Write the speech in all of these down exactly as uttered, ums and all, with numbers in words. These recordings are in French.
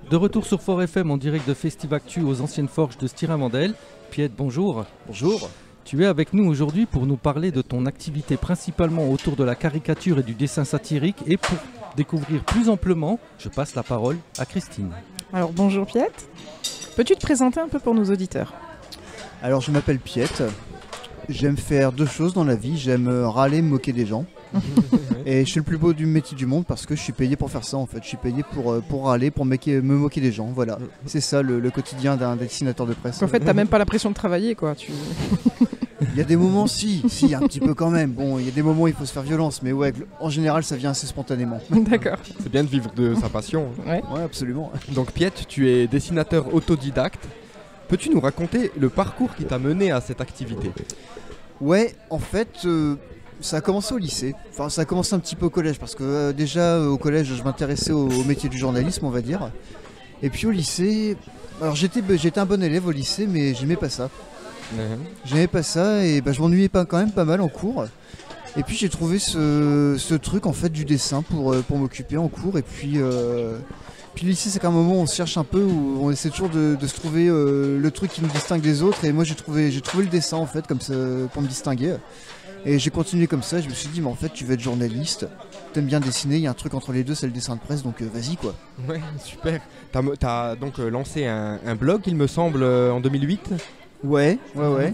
De retour sur Fort F M en direct de Festivactu aux anciennes forges de Stirin-Wendel. Piet, bonjour. Bonjour. Tu es avec nous aujourd'hui pour nous parler de ton activité principalement autour de la caricature et du dessin satirique. Et pour découvrir plus amplement, je passe la parole à Christine. Alors bonjour Piet, peux-tu te présenter un peu pour nos auditeurs? Alors je m'appelle Piet, j'aime faire deux choses dans la vie, j'aime râler, me moquer des gens. Et je suis le plus beau du métier du monde parce que je suis payé pour faire ça en fait, je suis payé pour, pour râler, pour me moquer des gens, voilà. C'est ça le, le quotidien d'un dessinateur de presse. En fait t'as même pas l'impression de travailler quoi. Tu... Il y a des moments si, si un petit peu quand même, bon il y a des moments où il faut se faire violence mais ouais en général ça vient assez spontanément. D'accord. C'est bien de vivre de sa passion. Ouais, ouais absolument. Donc Piet, tu es dessinateur autodidacte, peux-tu nous raconter le parcours qui t'a mené à cette activité? Ouais en fait... Euh... Ça a commencé au lycée, enfin ça a commencé un petit peu au collège parce que euh, déjà euh, au collège je m'intéressais au, au métier du journalisme on va dire. Et puis au lycée, alors j'étais, j'étais un bon élève au lycée mais j'aimais pas ça. Mmh. J'aimais pas ça et bah, je m'ennuyais pas, quand même pas mal en cours. Et puis j'ai trouvé ce, ce truc en fait du dessin pour, pour m'occuper en cours et puis... Euh, Puis le lycée c'est qu'à un moment on se cherche un peu où on essaie toujours de, de se trouver euh, le truc qui nous distingue des autres et moi j'ai trouvé, j'ai trouvé le dessin en fait comme ça pour me distinguer. Et j'ai continué comme ça, je me suis dit mais en fait tu veux être journaliste, t'aimes bien dessiner, il y a un truc entre les deux c'est le dessin de presse donc euh, vas-y quoi. Ouais super, t'as, t'as donc euh, lancé un, un blog il me semble euh, en deux mille huit. Ouais, ouais ouais.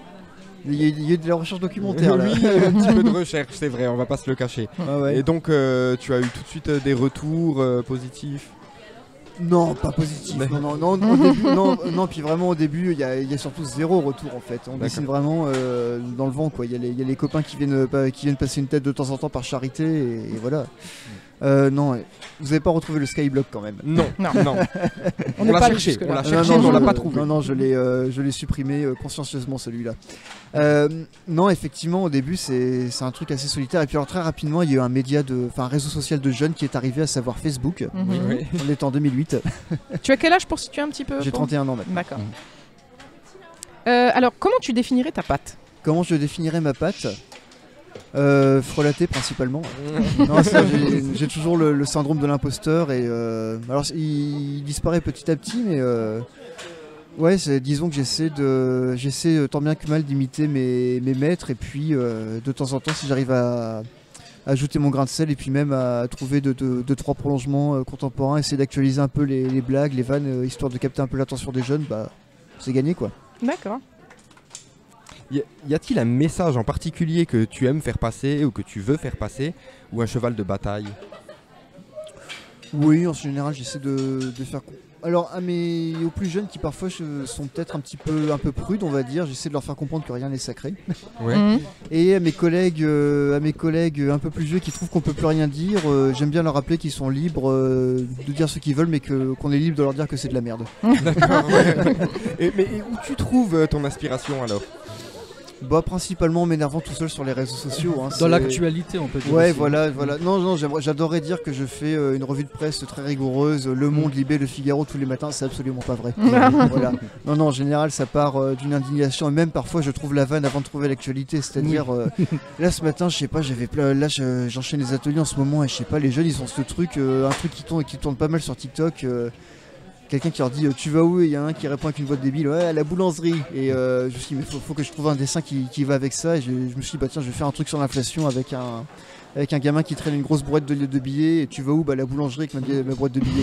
Il y, a, il y a de la recherche documentaire là. Oui, un petit peu de recherche c'est vrai, on va pas se le cacher. Ah ouais. Et donc euh, tu as eu tout de suite euh, des retours euh, positifs? Non, pas positif. Non, non, non, au début, non, non, puis vraiment au début, il y, y a surtout zéro retour en fait. On dessine vraiment euh, dans le vent quoi. Il y, y a les copains qui viennent, euh, qui viennent passer une tête de temps en temps par charité et, et voilà. Euh, non, vous n'avez pas retrouvé le Skyblock quand même? Non, non, non. on, on l'a cherché, on l'a cherché, non, non, mais on l'a je, pas trouvé. Non, non, je l'ai, euh, je l'ai supprimé euh, consciencieusement celui-là. Euh, non, effectivement, au début, c'est, c'est un truc assez solitaire. Et puis alors très rapidement, il y a eu un média, de, enfin un réseau social de jeunes qui est arrivé, à savoir Facebook. Mm-hmm. Oui. On est en deux mille huit. Tu as quel âge pour situer un petit peu? J'ai pour... trente et un ans maintenant. D'accord. Euh, alors, comment tu définirais ta patte? Comment je définirais ma patte? Euh, frelaté principalement. Non, ça, j'ai, j'ai toujours le, le syndrome de l'imposteur et euh, alors il, il disparaît petit à petit mais euh, ouais c'est, disons que j'essaie de j'essaie tant bien que mal d'imiter mes, mes maîtres et puis euh, de temps en temps si j'arrive à, à ajouter mon grain de sel et puis même à trouver deux, deux, deux trois prolongements euh, contemporains, essayer d'actualiser un peu les, les blagues, les vannes euh, histoire de capter un peu l'attention des jeunes, bah c'est gagné quoi. D'accord. Y, y a-t-il un message en particulier que tu aimes faire passer ou que tu veux faire passer ou un cheval de bataille? Oui, en général, j'essaie de, de faire... Alors, à mes... aux plus jeunes qui parfois sont peut-être un petit peu, un peu prudes, on va dire, j'essaie de leur faire comprendre que rien n'est sacré. Ouais. Mmh. Et à mes collègues, euh, à mes collègues un peu plus vieux qui trouvent qu'on peut plus rien dire, euh, j'aime bien leur rappeler qu'ils sont libres euh, de dire ce qu'ils veulent, mais que, qu'on est libre de leur dire que c'est de la merde. D'accord. Ouais. Et, mais et où tu trouves euh, ton inspiration alors? Bah principalement en m'énervant tout seul sur les réseaux sociaux. Hein, Dans c'est... l'actualité on peut dire. Ouais aussi. voilà, voilà. Non, non, j'aimerais, j'adorerais dire que je fais euh, une revue de presse très rigoureuse, Le Monde, Libé, Le Figaro tous les matins, c'est absolument pas vrai. Voilà. Non, non, en général ça part euh, d'une indignation et même parfois je trouve la vanne avant de trouver l'actualité. C'est-à-dire, euh, là ce matin, je sais pas, j'avais plein, là je, j'enchaîne les ateliers en ce moment et je sais pas, les jeunes ils ont ce truc, euh, un truc qui tourne, qui tourne pas mal sur TikTok. Euh, Quelqu'un qui leur dit tu vas où et il y a un qui répond avec une voix de débile, ouais à la boulangerie. Et euh, je me suis dit mais faut, faut que je trouve un dessin qui, qui va avec ça et je, je me suis dit bah tiens je vais faire un truc sur l'inflation avec un, avec un gamin qui traîne une grosse boîte de, de billets et tu vas où bah la boulangerie avec ma, ma boîte de billets.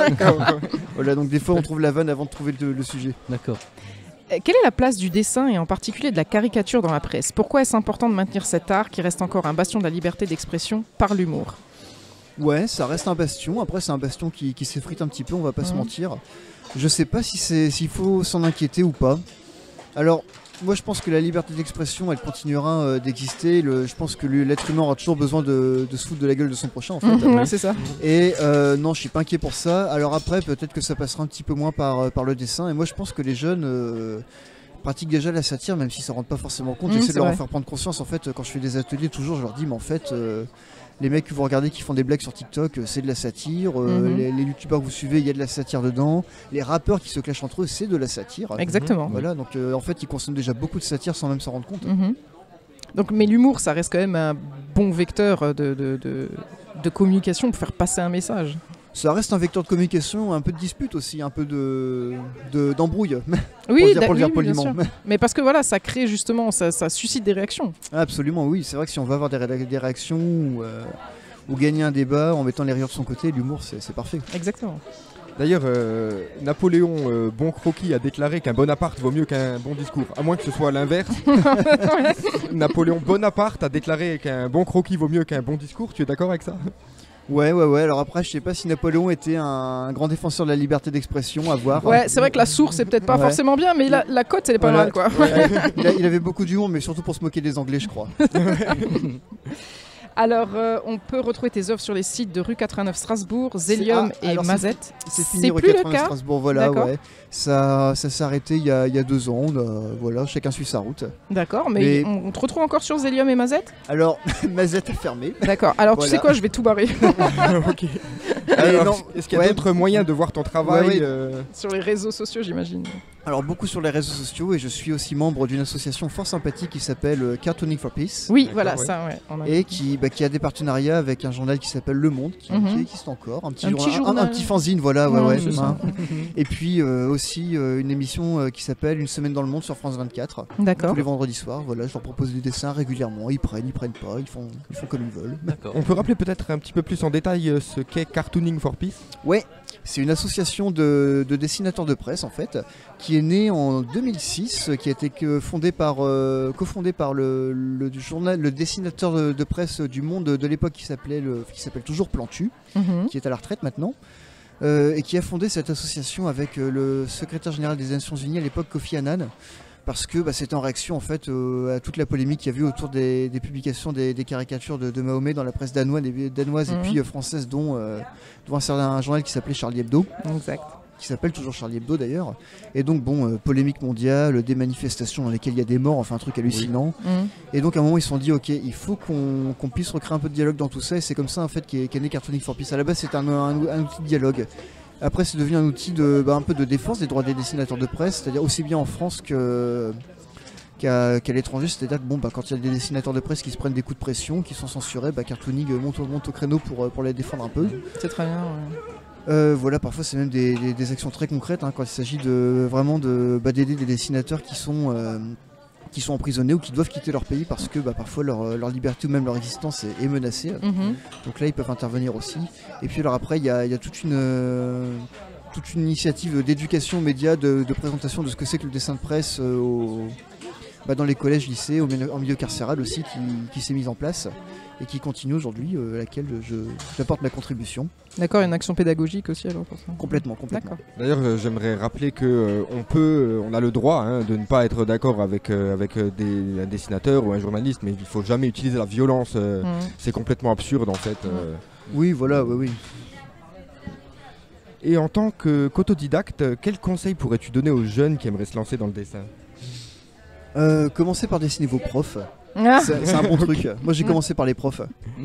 Voilà donc des fois on trouve la vanne avant de trouver le, le sujet. D'accord. Quelle est la place du dessin et en particulier de la caricature dans la presse? Pourquoi est-ce important de maintenir cet art qui reste encore un bastion de la liberté d'expression par l'humour? Ouais, ça reste un bastion. Après, c'est un bastion qui, qui s'effrite un petit peu, on va pas mmh. se mentir. Je sais pas si c'est, s'il faut s'en inquiéter ou pas. Alors, moi, je pense que la liberté d'expression, elle continuera euh, d'exister. Le, je pense que le, l'être humain aura toujours besoin de, de se foutre de la gueule de son prochain, en fait. Mmh, ouais, c'est ça. Et euh, non, je suis pas inquiet pour ça. Alors après, peut-être que ça passera un petit peu moins par, par le dessin. Et moi, je pense que les jeunes... Euh, pratiquent déjà la satire même s'ils s'en rendent pas forcément compte. Mmh, J'essaie de leur en faire prendre conscience en fait quand je fais des ateliers toujours je leur dis mais en fait euh, les mecs que vous regardez qui font des blagues sur TikTok euh, c'est de la satire, euh, mmh. les, les youtubeurs que vous suivez il y a de la satire dedans, les rappeurs qui se clashent entre eux c'est de la satire. Exactement. Mmh. Voilà donc euh, en fait ils consomment déjà beaucoup de satire sans même s'en rendre compte. Mmh. Donc mais l'humour ça reste quand même un bon vecteur de, de, de, de communication pour faire passer un message. Ça reste un vecteur de communication, un peu de dispute aussi, un peu de de- d'embrouille. Oui, pour le dire, d'a- pour le dire oui, oui, bien poliment. sûr. Mais parce que voilà, ça crée justement, ça, ça suscite des réactions. Absolument, oui. C'est vrai que si on veut avoir des, ré- des réactions ou, euh, ou gagner un débat en mettant les rires de son côté, l'humour, c'est c'est parfait. Exactement. D'ailleurs, euh, Napoléon euh, Bon Croquis a déclaré qu'un Bonaparte vaut mieux qu'un bon discours, à moins que ce soit l'inverse. Napoléon Bonaparte a déclaré qu'un bon croquis vaut mieux qu'un bon discours, tu es d'accord avec ça? Ouais, ouais, ouais. Alors après, je sais pas si Napoléon était un grand défenseur de la liberté d'expression, à voir. Ouais, c'est vrai que la source est peut-être pas Ouais. forcément bien, mais la, la cote, elle est pas Voilà. mal, quoi. Ouais, il, a- il avait beaucoup d'humour, mais surtout pour se moquer des Anglais, je crois. Alors, euh, on peut retrouver tes œuvres sur les sites de Rue quatre-vingt-neuf Strasbourg, Zélium Ah, et alors c'est- Mazette. C'est fini, C'est rue plus le quatre-vingt-neuf cas. Strasbourg, voilà, D'accord. ouais. Ça, ça s'est arrêté il y a, il y a deux ans. On a- voilà, chacun suit sa route. D'accord, mais, Mais- on, on te retrouve encore sur Zélium et Mazette. Alors, Mazette est fermée. D'accord. Alors, tu Voilà. sais quoi, je vais tout barrer Ok. Alors, Alors, est-ce qu'il y a ouais. d'autres moyens de voir ton travail Ouais, ouais. euh, sur les réseaux sociaux, j'imagine. Alors, beaucoup sur les réseaux sociaux, et je suis aussi membre d'une association fort sympathique qui s'appelle euh, Cartooning for Peace. Oui, D'accord, voilà, ouais. ça, ouais. on a- Et qui, bah, qui a des partenariats avec un journal qui s'appelle Le Monde, qui, Mhm. qui existe encore, un petit, Un journal- petit un- un- journal. un petit fanzine, voilà, ouais, Ouais, ouais, c'est ça. hein. Et puis euh, aussi euh, une émission euh, qui s'appelle Une semaine dans le monde sur France vingt-quatre. D'accord. Tous les vendredis soirs, voilà, je leur propose des dessins régulièrement, ils prennent, ils prennent pas, ils font, ils font comme ils veulent. D'accord. On peut rappeler peut-être un petit peu plus en détail euh, ce qu'est Cartooning for Peace? Ouais, c'est une association de, de dessinateurs de presse en fait, qui est née en deux mille six, qui a été que fondée par, euh, cofondée par le, le journal, le dessinateur de, de presse du Monde de l'époque qui s'appelait, le- qui s'appelle toujours Plantu, Mhm. qui est à la retraite maintenant, euh, et qui a fondé cette association avec euh, le secrétaire général des Nations Unies à l'époque, Kofi Annan, parce que bah, c'était en réaction en fait euh, à toute la polémique qu'il y a eu autour des, des publications des, des caricatures de, de Mahomet dans la presse danoise, et, danoise Mhm. et puis euh, française, dont, euh, dont un certain un journal qui s'appelait Charlie Hebdo, Exact. qui s'appelle toujours Charlie Hebdo d'ailleurs. Et donc bon, euh, polémique mondiale, des manifestations dans lesquelles il y a des morts, enfin un truc hallucinant. Mhm. Et donc à un moment ils se sont dit ok, il faut qu'on qu'on puisse recréer un peu de dialogue dans tout ça, et c'est comme ça en fait qu'est qu'est né Cartooning for Peace. À la base c'est un, un- un outil de dialogue. Après c'est devenu un outil de, bah, un peu de défense des droits des dessinateurs de presse, c'est-à-dire aussi bien en France que qu'à qu'à l'étranger, c'est-à-dire que bon, bah, quand il y a des dessinateurs de presse qui se prennent des coups de pression, qui sont censurés, bah, Cartooning euh, monte, au- monte au créneau pour, euh, pour les défendre un peu. C'est très bien. ouais. Euh, voilà, parfois c'est même des, des- des actions très concrètes hein, quand il s'agit de vraiment de bah, d'aider des dessinateurs qui sont euh, qui sont emprisonnés ou qui doivent quitter leur pays parce que bah, parfois leur, euh, leur liberté ou même leur existence est, est menacée. Mhm. Donc là ils peuvent intervenir aussi. Et puis alors après il y a, il y a toute une euh, toute une initiative d'éducation média, de, de présentation de ce que c'est que le dessin de presse euh, au- bah, dans les collèges, lycées, au milieu, en milieu carcéral aussi, qui, qui s'est mise en place et qui continue aujourd'hui, euh, à laquelle je- j'apporte ma contribution. D'accord, une action pédagogique aussi alors pour ça. Complètement, complètement. D'accord. D'ailleurs, euh, j'aimerais rappeler que euh, on peut, euh, on a le droit hein, de ne pas être d'accord avec, euh, avec euh, des, un dessinateur ou un journaliste, mais il faut jamais utiliser la violence. euh, Mhm. C'est complètement absurde en fait. euh. Oui, voilà, oui, oui. Et en tant que- qu'autodidacte, quels conseils pourrais-tu donner aux jeunes qui aimeraient se lancer dans le dessin? Euh, commencez par dessiner vos profs. Ah, C'est c'est un bon truc. Moi j'ai commencé par les profs.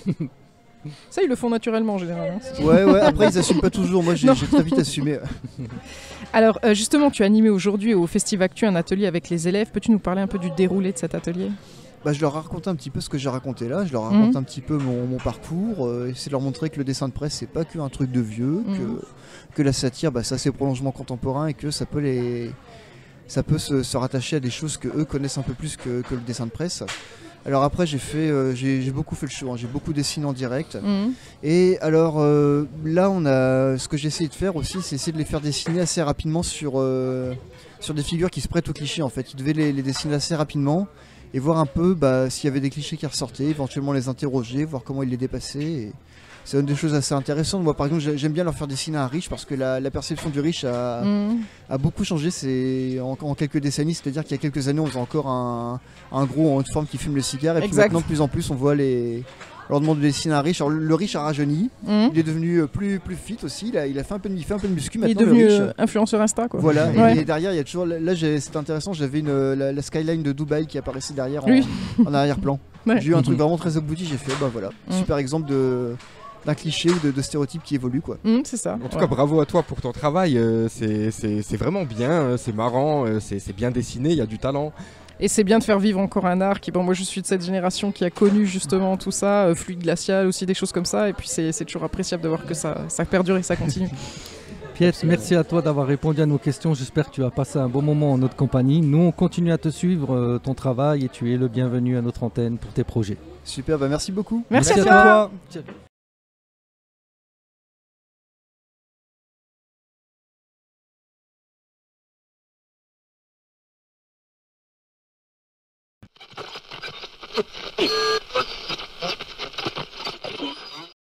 ça, ils le font naturellement généralement. Ouais, ouais, après ils assument pas toujours. Moi j'ai Non. j'ai très vite assumé. Alors, euh, justement, tu as animé aujourd'hui au Festivactu un atelier avec les élèves. Peux-tu nous parler un peu du déroulé de cet atelier? Bah, je leur ai raconté un petit peu ce que j'ai raconté là. Je leur ai Mhm. raconté un petit peu mon, mon parcours. Euh, essayer de leur montrer que le dessin de presse c'est pas qu'un truc de vieux, Mhm. que, que la satire bah, ça c'est prolongement contemporain et que ça peut les. Ça peut se, se rattacher à des choses que eux connaissent un peu plus que, que le dessin de presse. Alors après j'ai fait, euh, j'ai j'ai beaucoup fait le show, hein. J'ai beaucoup dessiné en direct. Mhm. Et alors euh, là on a, ce que j'ai essayé de faire aussi, c'est essayer de les faire dessiner assez rapidement sur, euh, sur des figures qui se prêtent aux clichés en fait. Ils devaient les, les dessiner assez rapidement et voir un peu bah, s'il y avait des clichés qui ressortaient, éventuellement les interroger, voir comment ils les dépassaient. Et c'est une des choses assez intéressantes. Moi par exemple j'ai- j'aime bien leur faire dessiner un riche parce que la, la perception du riche a, Mhm. a beaucoup changé c'est en, en quelques décennies, c'est-à-dire qu'il y a quelques années on faisait encore un, un gros en haute forme qui fume le cigare et puis Exact. maintenant de plus en plus on voit les... On leur demande de dessiner un riche. Alors le, le riche a rajeuni, Mhm. il est devenu euh, plus, plus fit aussi, il a, il a fait un peu de, il fait un peu de muscu Il est maintenant devenu le riche. euh, influenceur Insta, quoi. Voilà, et- Ouais. et, derrière il y a toujours, là j'ai- c'était intéressant, j'avais une, euh, la, la skyline de Dubaï qui apparaissait derrière en, Oui. en arrière-plan. Ouais. J'ai eu un truc vraiment très abouti, j'ai fait bah voilà, Mhm. super exemple de d'un cliché ou de, de stéréotype qui évolue quoi. Mhm, c'est ça. En tout Ouais. cas, bravo à toi pour ton travail. euh, c'est- C'est c'est vraiment bien, euh, c'est marrant, euh, c'est c'est bien dessiné, il y a du talent. Et c'est bien de faire vivre encore un art qui, bon, moi je suis de cette génération qui a connu justement tout ça, euh, fluide glacial aussi, des choses comme ça, et puis c'est c'est toujours appréciable de voir que ça, ça perdure et ça continue. Piet, merci à toi d'avoir répondu à nos questions. J'espère que tu as passé un bon moment en notre compagnie. Nous, on continue à te suivre, euh, ton travail, et tu es le bienvenu à notre antenne pour tes projets. Super, bah merci beaucoup. Merci, Merci à à toi. toi. Hey!